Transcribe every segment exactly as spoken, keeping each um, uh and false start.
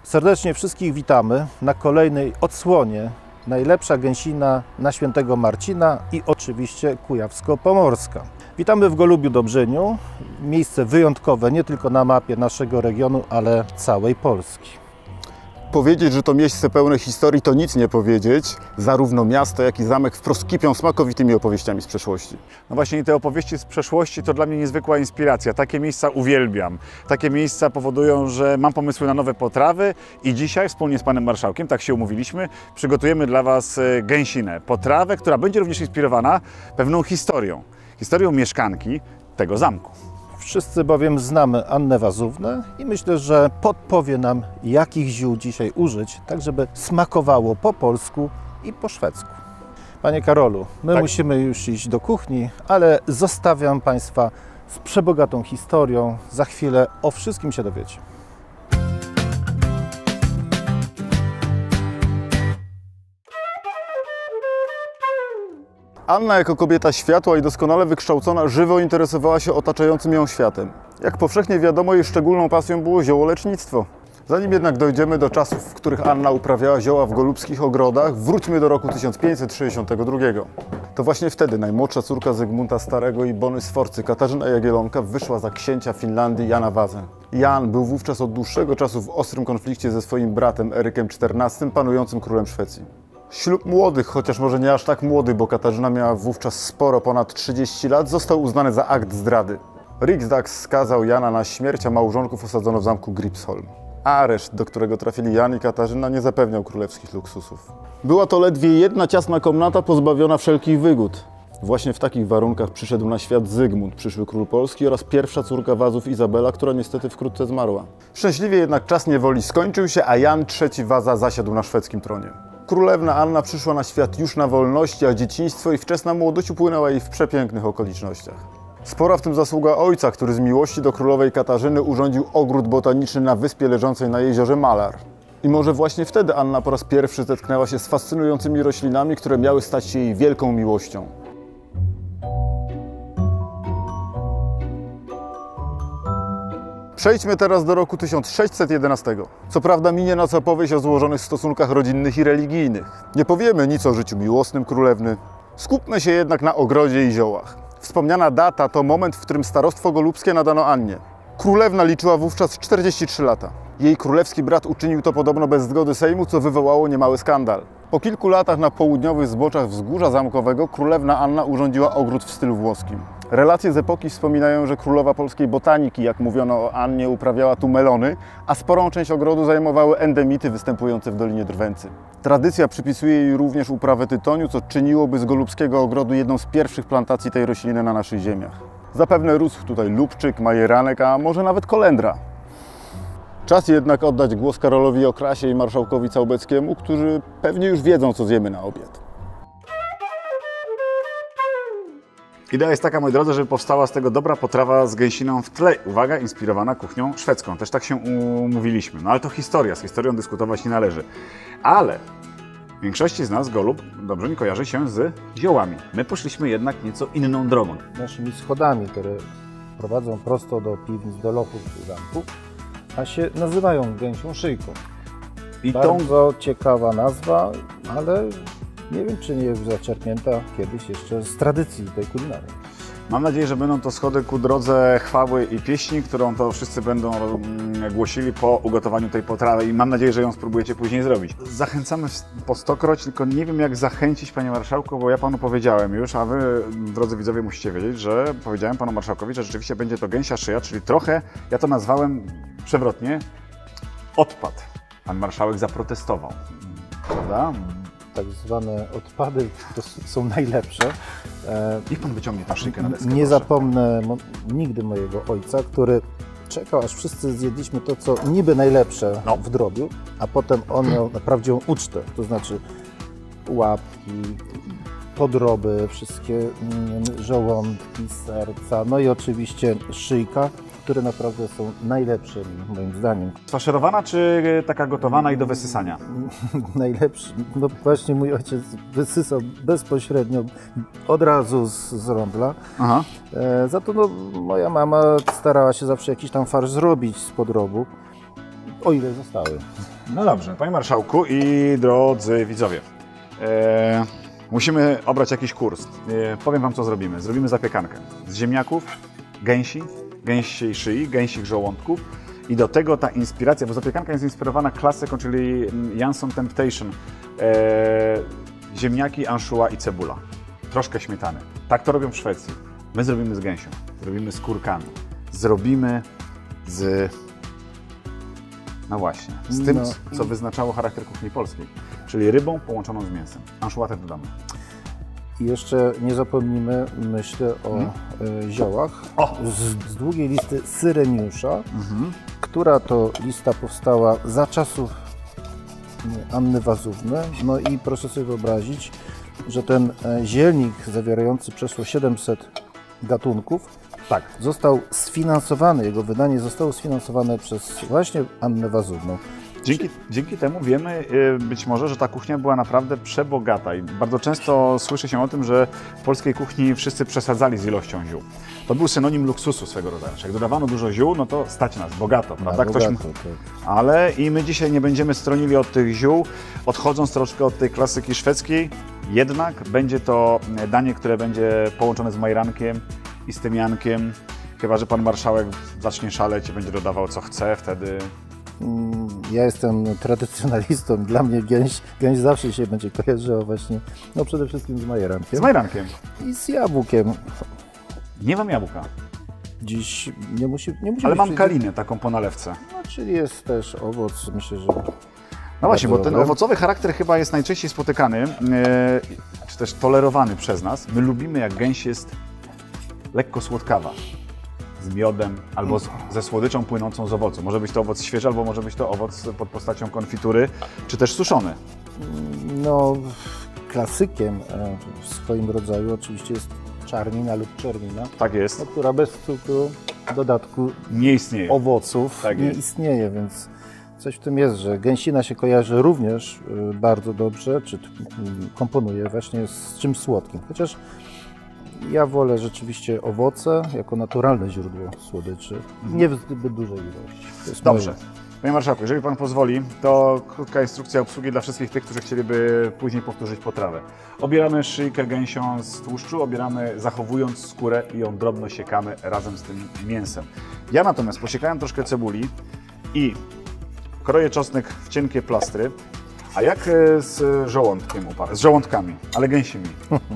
Serdecznie wszystkich witamy na kolejnej odsłonie Najlepsza gęsina na Świętego Marcina i oczywiście Kujawsko-Pomorska. Witamy w Golubiu-Dobrzyniu, miejsce wyjątkowe nie tylko na mapie naszego regionu, ale całej Polski. Powiedzieć, że to miejsce pełne historii, to nic nie powiedzieć. Zarówno miasto, jak i zamek wprost kipią smakowitymi opowieściami z przeszłości. No właśnie, te opowieści z przeszłości to dla mnie niezwykła inspiracja. Takie miejsca uwielbiam. Takie miejsca powodują, że mam pomysły na nowe potrawy i dzisiaj wspólnie z panem marszałkiem, tak się umówiliśmy, przygotujemy dla was gęsinę. Potrawę, która będzie również inspirowana pewną historią. Historią mieszkanki tego zamku. Wszyscy bowiem znamy Annę Wazuwnę i myślę, że podpowie nam, jakich ziół dzisiaj użyć, tak żeby smakowało po polsku i po szwedzku. Panie Karolu, my tak. musimy już iść do kuchni, ale zostawiam Państwa z przebogatą historią. Za chwilę o wszystkim się dowiecie. Anna jako kobieta światła i doskonale wykształcona żywo interesowała się otaczającym ją światem. Jak powszechnie wiadomo, jej szczególną pasją było ziołolecznictwo. Zanim jednak dojdziemy do czasów, w których Anna uprawiała zioła w golubskich ogrodach, wróćmy do roku tysiąc pięćset sześćdziesiątego drugiego. To właśnie wtedy najmłodsza córka Zygmunta Starego i Bony Sforcy, Katarzyna Jagiellonka, wyszła za księcia Finlandii Jana Wazę. Jan był wówczas od dłuższego czasu w ostrym konflikcie ze swoim bratem Erykiem czternastym, panującym królem Szwecji. Ślub młodych, chociaż może nie aż tak młody, bo Katarzyna miała wówczas sporo ponad trzydzieści lat, został uznany za akt zdrady. Riksdag skazał Jana na śmierć, a małżonków osadzono w zamku Gripsholm. Areszt, do którego trafili Jan i Katarzyna, nie zapewniał królewskich luksusów. Była to ledwie jedna ciasna komnata pozbawiona wszelkich wygód. Właśnie w takich warunkach przyszedł na świat Zygmunt, przyszły król Polski, oraz pierwsza córka Wazów Izabela, która niestety wkrótce zmarła. Szczęśliwie jednak czas niewoli skończył się, a Jan trzeci Waza zasiadł na szwedzkim tronie. Królewna Anna przyszła na świat już na wolności, a dzieciństwo i wczesna młodość upłynęła jej w przepięknych okolicznościach. Spora w tym zasługa ojca, który z miłości do królowej Katarzyny urządził ogród botaniczny na wyspie leżącej na jeziorze Malar. I może właśnie wtedy Anna po raz pierwszy zetknęła się z fascynującymi roślinami, które miały stać się jej wielką miłością. Przejdźmy teraz do roku tysiąc sześćset jedenastego. Co prawda minie nas opowieść o złożonych stosunkach rodzinnych i religijnych. Nie powiemy nic o życiu miłosnym królewny. Skupmy się jednak na ogrodzie i ziołach. Wspomniana data to moment, w którym starostwo golubskie nadano Annie. Królewna liczyła wówczas czterdzieści trzy lata. Jej królewski brat uczynił to podobno bez zgody Sejmu, co wywołało niemały skandal. Po kilku latach na południowych zboczach wzgórza zamkowego królewna Anna urządziła ogród w stylu włoskim. Relacje z epoki wspominają, że królowa polskiej botaniki, jak mówiono o Annie, uprawiała tu melony, a sporą część ogrodu zajmowały endemity występujące w Dolinie Drwęcy. Tradycja przypisuje jej również uprawę tytoniu, co czyniłoby z golubskiego ogrodu jedną z pierwszych plantacji tej rośliny na naszych ziemiach. Zapewne rósł tutaj lubczyk, majeranek, a może nawet kolendra. Czas jednak oddać głos Karolowi Okrasie i marszałkowi Całbeckiemu, którzy pewnie już wiedzą, co zjemy na obiad. Idea jest taka, moi drodzy, żeby powstała z tego dobra potrawa z gęsiną w tle. Uwaga, inspirowana kuchnią szwedzką. Też tak się umówiliśmy. No ale to historia, z historią dyskutować nie należy. Ale w większości z nas Golub dobrze mi kojarzy się z ziołami. My poszliśmy jednak nieco inną drogą. Naszymi schodami, które prowadzą prosto do piwnic, do lochów zamku, a się nazywają gęsią szyjką. I Bardzo tą... ciekawa nazwa, ale nie wiem, czy nie jest zaczerpnięta kiedyś jeszcze z tradycji tej kulinarnej. Mam nadzieję, że będą to schody ku drodze chwały i pieśni, którą to wszyscy będą głosili po ugotowaniu tej potrawy i mam nadzieję, że ją spróbujecie później zrobić. Zachęcamy po stokroć, tylko nie wiem, jak zachęcić, panie marszałku, bo ja panu powiedziałem już, a wy, drodzy widzowie, musicie wiedzieć, że powiedziałem panu marszałkowi, że rzeczywiście będzie to gęsia szyja, czyli trochę, ja to nazwałem przewrotnie, odpad. Pan marszałek zaprotestował, prawda? Tak zwane odpady to są najlepsze. Niech pan wyciągnie tę szyjkę na deskę. Nie zapomnę nigdy mojego ojca, który czekał, aż wszyscy zjedliśmy to, co niby najlepsze no. w drobiu, a potem on miał na prawdziwą ucztę, to znaczy łapki, podroby, wszystkie żołądki, serca, no i oczywiście szyjka, które naprawdę są najlepsze moim zdaniem. Faszerowana czy taka gotowana i do wysysania? Najlepszy. No właśnie mój ojciec wysysał bezpośrednio od razu z, z rondla. Aha. E, za to no, moja mama starała się zawsze jakiś tam farsz zrobić z podrobu. o ile zostały. No dobrze, panie marszałku i drodzy widzowie, e, musimy obrać jakiś kurs. E, powiem wam, co zrobimy. Zrobimy zapiekankę z ziemniaków, gęsi, gęsiej szyi, gęsich żołądków i do tego ta inspiracja, bo zapiekanka jest inspirowana klasyką, czyli Jansson Temptation. E, ziemniaki, anchois i cebula. Troszkę śmietany. Tak to robią w Szwecji. My zrobimy z gęsią, zrobimy z kurkami, zrobimy z... No właśnie, z tym, No co i- wyznaczało charakter kuchni polskiej, czyli rybą połączoną z mięsem. Anchois też dodamy. I jeszcze nie zapomnimy, myślę, o y, ziołach. O! Z, z długiej listy Syreniusza, która to lista powstała za czasów y, Anny Wazówny. No i proszę sobie wyobrazić, że ten e, zielnik zawierający przeszło siedemset gatunków, tak, został sfinansowany, jego wydanie zostało sfinansowane przez właśnie Annę Wazówną. Dzięki, dzięki temu wiemy y, być może, że ta kuchnia była naprawdę przebogata i bardzo często słyszy się o tym, że w polskiej kuchni wszyscy przesadzali z ilością ziół. To był synonim luksusu swego rodzaju. Jak dodawano dużo ziół, no to stać nas, bogato, prawda? Na Ktoś... bogato, tak. Ale i my dzisiaj nie będziemy stronili od tych ziół, odchodząc troszkę od tej klasyki szwedzkiej, jednak będzie to danie, które będzie połączone z majrankiem i z tymiankiem. Chyba że pan marszałek zacznie szaleć i będzie dodawał co chce, wtedy... Mm, Ja jestem tradycjonalistą, dla mnie gęś, gęś zawsze się będzie kojarzyła właśnie, no przede wszystkim z majerankiem Z majrankiem. i z jabłkiem. Nie mam jabłka, Dziś nie musi, nie musi ale być mam wszędzie- kalinę taką po nalewce. No, czyli jest też owoc, myślę, że... No właśnie, bo ten dobre. owocowy charakter chyba jest najczęściej spotykany, e, czy też tolerowany przez nas. My lubimy, jak gęś jest lekko słodkawa, z miodem albo z, ze słodyczą płynącą z owocu. Może być to owoc świeży, albo może być to owoc pod postacią konfitury, czy też suszony. No, klasykiem e, w swoim rodzaju oczywiście jest czarnina lub czernina, Tak jest, no, która bez cukru, w dodatku nie istnieje. owoców Tak nie jest. istnieje, więc coś w tym jest, że gęsina się kojarzy również y, bardzo dobrze, czy y, komponuje właśnie z czymś słodkim. Chociaż ja wolę rzeczywiście owoce jako naturalne źródło słodyczy, nie w zbyt dużej ilości. To jest Dobrze. moje. Panie marszałku, jeżeli pan pozwoli, to krótka instrukcja obsługi dla wszystkich tych, którzy chcieliby później powtórzyć potrawę. Obieramy szyjkę gęsią z tłuszczu, obieramy zachowując skórę i ją drobno siekamy razem z tym mięsem. Ja natomiast posiekałem troszkę cebuli i kroję czosnek w cienkie plastry. A jak e, z żołądkiem, u pana? Z żołądkami, ale gęsimi?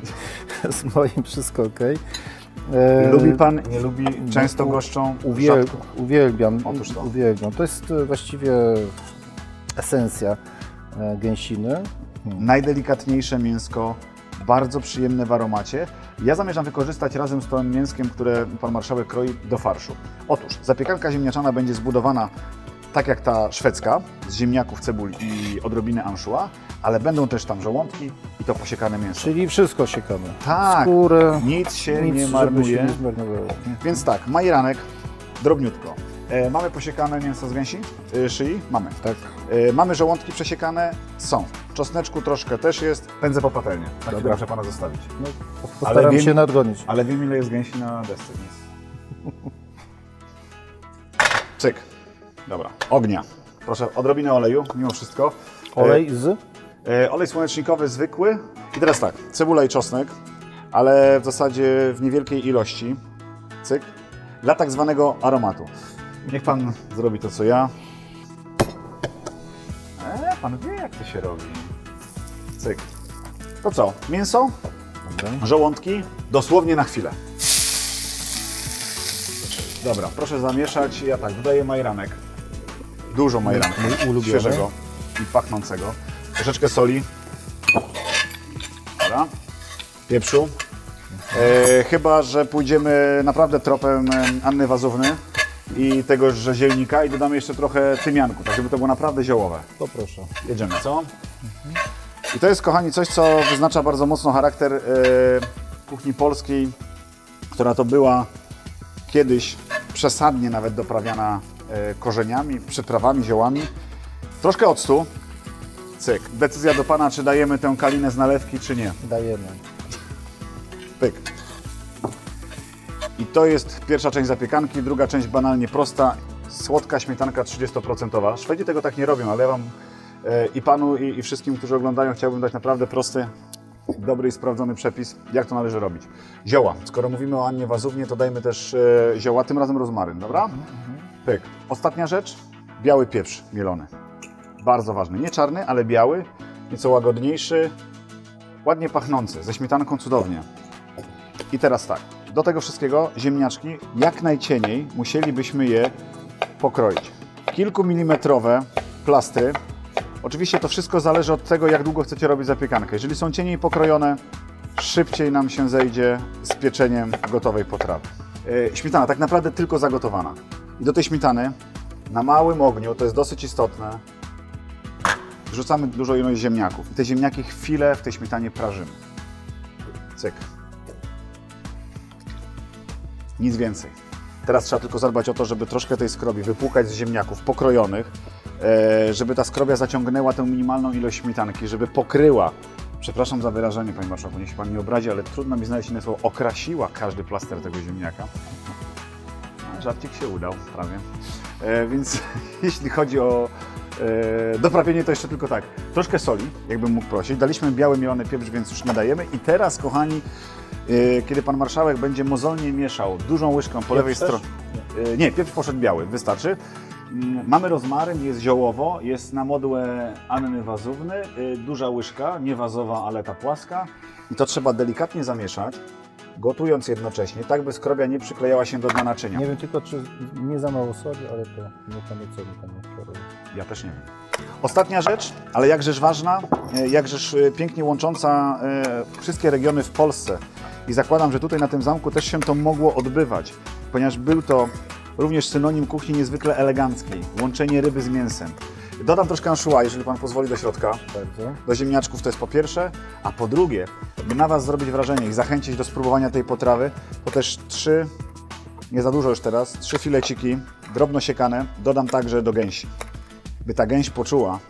Z moim wszystko ok. Lubi pan, nie lubi? Często goszczą? Uwiel Rzadko? uwielbiam. Otóż to. Uwielbiam. To jest e, właściwie esencja e, gęsiny. Najdelikatniejsze mięsko, bardzo przyjemne w aromacie. Ja zamierzam wykorzystać razem z tym mięskiem, które pan marszałek kroi, do farszu. Otóż zapiekanka ziemniaczana będzie zbudowana tak jak ta szwedzka, z ziemniaków, cebuli i odrobiny anchois, ale będą też tam żołądki i to posiekane mięso. Czyli wszystko siekamy. Tak, Skórę, nic się nic, nie żeby marnuje. się nie zmarnowało. Więc tak, majeranek, drobniutko. E, mamy posiekane mięso z gęsi, e, szyi? Mamy. Tak. E, mamy żołądki przesiekane? Są. Czosneczku troszkę też jest. Pędzę po patelnię. Tak Dobra. muszę pana zostawić. No, postaram wiem- się nadgonić. Ale wiem, ile jest gęsi na desce, więc... Cyk. Dobra. Ognia. Proszę, odrobinę oleju, mimo wszystko. Olej z? E, olej słonecznikowy zwykły. I teraz tak, cebula i czosnek, ale w zasadzie w niewielkiej ilości. Cyk. Dla tak zwanego aromatu. Niech pan zrobi to, co ja. E, pan wie, jak to się robi. Cyk. To co? Mięso? Dobra. Żołądki? Dosłownie na chwilę. Dobra, proszę zamieszać. Ja tak, dodaję majranek. Dużo majranku, Mój ulubiony. świeżego i pachnącego. Troszeczkę soli. Dobra. Pieprzu. E, chyba że pójdziemy naprawdę tropem e, Anny Wazówny i tego rzezielnika i dodamy jeszcze trochę tymianku, tak żeby to było naprawdę ziołowe. To proszę. Jedziemy, co? I to jest, kochani, coś, co wyznacza bardzo mocno charakter e, kuchni polskiej, która to była kiedyś przesadnie nawet doprawiana e, korzeniami, przyprawami, ziołami. Troszkę octu. Cyk. Decyzja do pana, czy dajemy tę kalinę z nalewki, czy nie. Dajemy. Pyk. I to jest pierwsza część zapiekanki, druga część banalnie prosta. słodka śmietanka trzydzieści procent. Szwedzi tego tak nie robią, ale ja Wam e, i Panu i, i wszystkim, którzy oglądają, chciałbym dać naprawdę prosty, dobry i sprawdzony przepis, jak to należy robić. Zioła. Skoro mówimy o Annie Wazównie, to dajmy też e, zioła, tym razem rozmaryn, dobra? Mhm. Pyk. Ostatnia rzecz, biały pieprz mielony. Bardzo ważny. Nie czarny, ale biały, nieco łagodniejszy, ładnie pachnący, ze śmietanką cudownie. I teraz tak, do tego wszystkiego ziemniaczki jak najcieniej musielibyśmy je pokroić. Kilkumilimetrowe plastry. Oczywiście to wszystko zależy od tego, jak długo chcecie robić zapiekankę. Jeżeli są cieniej pokrojone, szybciej nam się zejdzie z pieczeniem gotowej potrawy. Yy, śmietana tak naprawdę tylko zagotowana. I do tej śmietany na małym ogniu, to jest dosyć istotne, wrzucamy dużą ilość ziemniaków. I te ziemniaki chwilę w tej śmietanie prażymy. Cyk. Nic więcej. Teraz trzeba tylko zadbać o to, żeby troszkę tej skrobi wypłukać z ziemniaków pokrojonych, żeby ta skrobia zaciągnęła tę minimalną ilość śmietanki, żeby pokryła, przepraszam za wyrażenie, Panie Marszałku, niech się Pan nie obrazi, ale trudno mi znaleźć inne słowo, okrasiła każdy plaster tego ziemniaka. Żarcik się udał prawie. E, więc jeśli chodzi o e, doprawienie, to jeszcze tylko tak, troszkę soli, jakbym mógł prosić. Daliśmy biały mielony pieprz, więc już nie dajemy. I teraz, kochani, e, kiedy Pan Marszałek będzie mozolnie mieszał dużą łyżką po lewej stronie... E, nie, pieprz poszedł biały, wystarczy. Mamy rozmaryn, jest ziołowo, jest na modłę Anny Wazówny, e, duża łyżka, nie wazowa, ale ta płaska. I to trzeba delikatnie zamieszać, gotując jednocześnie, tak by skrobia nie przyklejała się do dna naczynia. Nie wiem tylko, czy nie za mało soli, ale to nie pamiętam, co mi tam wczoraj. Ja też nie wiem. Ostatnia rzecz, ale jakżeż ważna, jakżeż pięknie łącząca wszystkie regiony w Polsce. I zakładam, że tutaj na tym zamku też się to mogło odbywać, ponieważ był to również synonim kuchni niezwykle eleganckiej. Łączenie ryby z mięsem. Dodam troszkę anchois, jeżeli Pan pozwoli, do środka. Bardzo. Do ziemniaczków to jest po pierwsze, a po drugie, by na Was zrobić wrażenie i zachęcić do spróbowania tej potrawy, to też trzy, nie za dużo już teraz, trzy fileciki drobno siekane dodam także do gęsi. By ta gęś poczuła,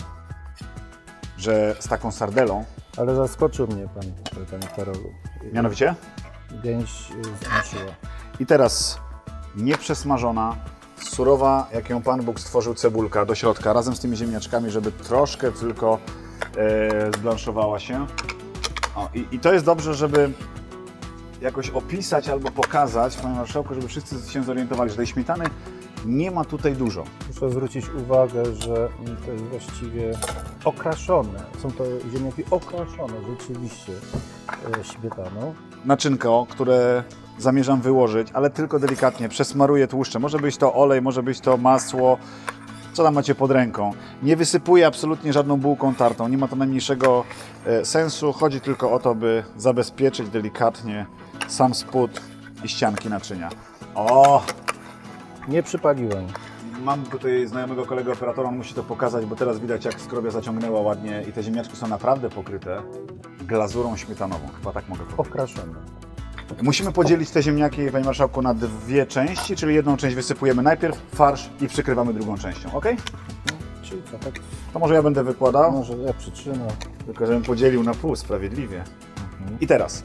że z taką sardelą... Ale zaskoczył mnie Pan, Panie Karolu. Mianowicie? Gęś zmęczyła. I teraz nieprzesmażona, surowa, jak ją Pan Bóg stworzył, cebulka do środka, razem z tymi ziemniaczkami, żeby troszkę tylko e, zblanszowała się. O, i, I to jest dobrze, żeby jakoś opisać albo pokazać, Panie Marszałku, żeby wszyscy się zorientowali, że tej śmietany nie ma tutaj dużo. Muszę zwrócić uwagę, że to jest właściwie okraszone. Są to ziemniaki okraszone rzeczywiście e, śmietaną. Naczynko, które zamierzam wyłożyć, ale tylko delikatnie, przesmaruję tłuszczem. Może być to olej, może być to masło, co tam macie pod ręką. Nie wysypuję absolutnie żadną bułką tartą, nie ma to najmniejszego e, sensu. Chodzi tylko o to, by zabezpieczyć delikatnie sam spód i ścianki naczynia. O! Nie przypaliłem. Mam tutaj znajomego kolegę operatora, on musi to pokazać, bo teraz widać, jak skrobia zaciągnęła ładnie i te ziemniaczki są naprawdę pokryte glazurą śmietanową. Chyba tak mogę powiedzieć. Okraszone. Musimy podzielić te ziemniaki, Panie Marszałku, na dwie części, czyli jedną część wysypujemy najpierw, farsz i przykrywamy drugą częścią, ok? Czyli co, tak? To może ja będę wykładał, Może ja przytrzymam. tylko żebym podzielił na pół sprawiedliwie. I teraz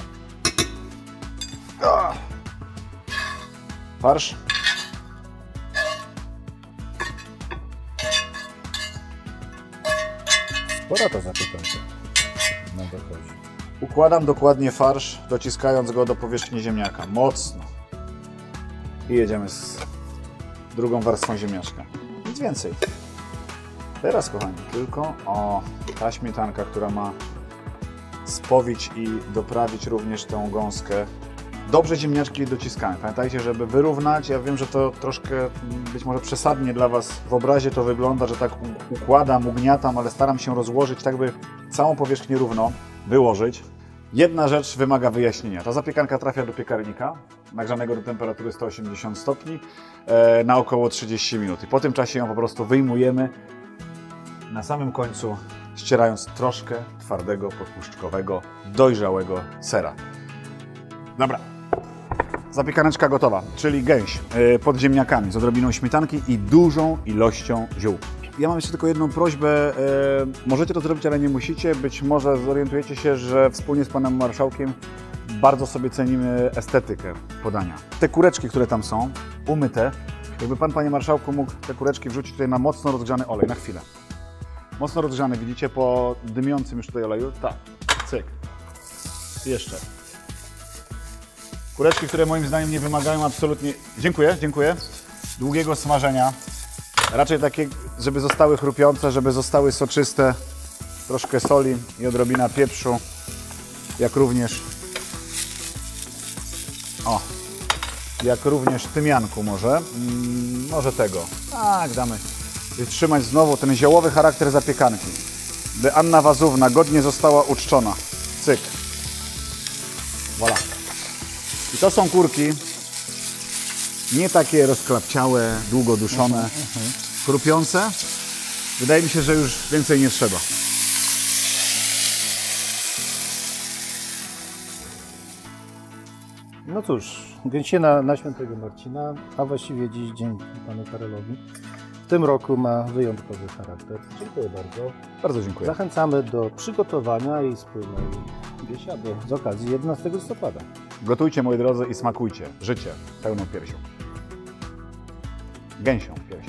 farsz. Spora to zapiekanka. No dochodzi. Układam dokładnie farsz, dociskając go do powierzchni ziemniaka. Mocno. I jedziemy z drugą warstwą ziemniaczka. Nic więcej. Teraz, kochani, tylko o ta śmietanka, która ma spowić i doprawić również tą gąskę. Dobrze ziemniaczki dociskamy. Pamiętajcie, żeby wyrównać. Ja wiem, że to troszkę być może przesadnie dla Was w obrazie to wygląda, że tak układam, ugniatam, ale staram się rozłożyć tak, by całą powierzchnię równo wyłożyć. Jedna rzecz wymaga wyjaśnienia. Ta zapiekanka trafia do piekarnika, nagrzanego do temperatury sto osiemdziesiąt stopni, e, na około trzydzieści minut. I po tym czasie ją po prostu wyjmujemy, na samym końcu ścierając troszkę twardego, podpuszczkowego, dojrzałego sera. Dobra. Zapiekaneczka gotowa, czyli gęś e, pod ziemniakami z odrobiną śmietanki i dużą ilością ziół. Ja mam jeszcze tylko jedną prośbę. E, możecie to zrobić, ale nie musicie. Być może zorientujecie się, że wspólnie z Panem Marszałkiem bardzo sobie cenimy estetykę podania. Te kureczki, które tam są, umyte, Jakby pan, panie marszałku, mógł te kureczki wrzucić tutaj na mocno rozgrzany olej, na chwilę. Mocno rozgrzany, widzicie, po dymiącym już tutaj oleju? Tak, cyk. I jeszcze. Kureczki, które moim zdaniem nie wymagają absolutnie, dziękuję, dziękuję, długiego smażenia. Raczej takie, żeby zostały chrupiące, żeby zostały soczyste. Troszkę soli i odrobina pieprzu, jak również, o, jak również tymianku może, mm, może tego. Tak, damy. I trzymać znowu ten ziołowy charakter zapiekanki, by Anna Wazówna godnie została uczczona. Cyk. Voilà. I to są kurki, nie takie rozklapciałe, długo duszone, chrupiące. Wydaje mi się, że już więcej nie trzeba. No cóż, gęsiena na Świętego Marcina, a właściwie dziś dzięki panu Karolowi, w tym roku ma wyjątkowy charakter. Dziękuję bardzo. Bardzo dziękuję. Zachęcamy do przygotowania i wspólnej biesiady z okazji jedenastego listopada. Gotujcie, moi drodzy, i smakujcie. Życie pełną piersią. Gęsią piersią.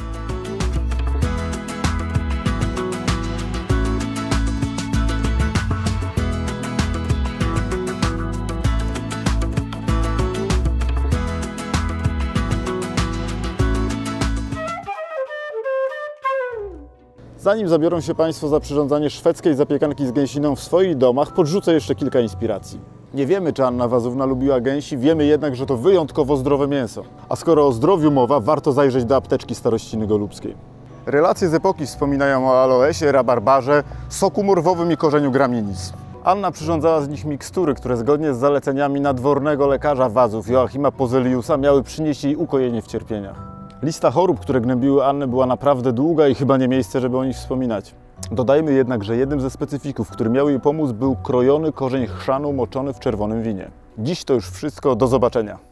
Zanim zabiorą się Państwo za przyrządzanie szwedzkiej zapiekanki z gęsiną w swoich domach, podrzucę jeszcze kilka inspiracji. Nie wiemy, czy Anna Wazówna lubiła gęsi, wiemy jednak, że to wyjątkowo zdrowe mięso. A skoro o zdrowiu mowa, warto zajrzeć do apteczki Starościny Golubskiej. Relacje z epoki wspominają o aloesie, rabarbarze, soku morwowym i korzeniu gramienic. Anna przyrządzała z nich mikstury, które zgodnie z zaleceniami nadwornego lekarza Wazów Joachima Pozeliusa miały przynieść jej ukojenie w cierpieniach. Lista chorób, które gnębiły Annę, była naprawdę długa i chyba nie miejsce, żeby o nich wspominać. Dodajmy jednak, że jednym ze specyfików, który miał jej pomóc, był krojony korzeń chrzanu moczony w czerwonym winie. Dziś to już wszystko, do zobaczenia.